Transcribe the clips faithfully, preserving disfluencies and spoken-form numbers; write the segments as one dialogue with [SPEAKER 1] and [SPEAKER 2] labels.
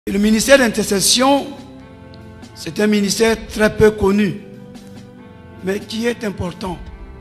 [SPEAKER 1] Le ministère d'intercession, c'est un ministère très peu connu, mais qui est important.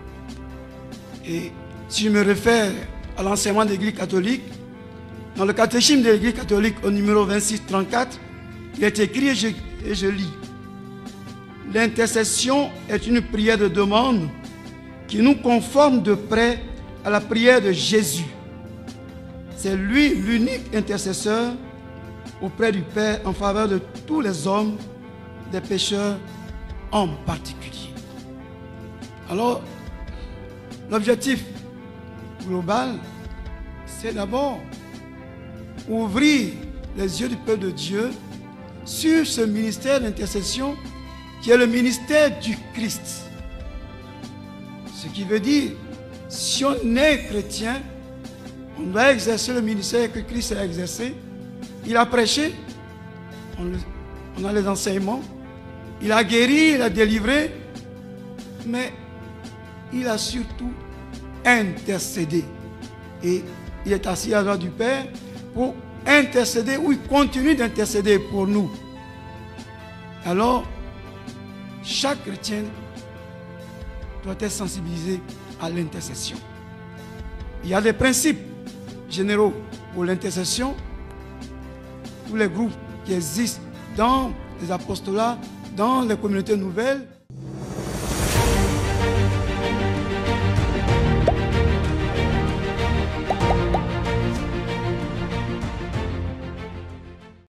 [SPEAKER 1] Et si je me réfère à l'enseignement de l'Église catholique, dans le catéchisme de l'Église catholique au numéro vingt-six trente-quatre, il est écrit, et je, et je lis: l'intercession est une prière de demande qui nous conforme de près à la prière de Jésus. C'est lui l'unique intercesseur auprès du Père en faveur de tous les hommes, des pécheurs en particulier. Alors, l'objectif global, c'est d'abord ouvrir les yeux du peuple de Dieu sur ce ministère d'intercession qui est le ministère du Christ. Ce qui veut dire, si on est chrétien, on doit exercer le ministère que Christ a exercé. Il a prêché, on, le, on a les enseignements, il a guéri, il a délivré, mais il a surtout intercédé. Et il est assis à la droite du Père pour intercéder, ou il continue d'intercéder pour nous. Alors, chaque chrétien doit être sensibilisé à l'intercession. Il y a des principes généraux pour l'intercession. Tous les groupes qui existent dans les apostolats, dans les communautés nouvelles,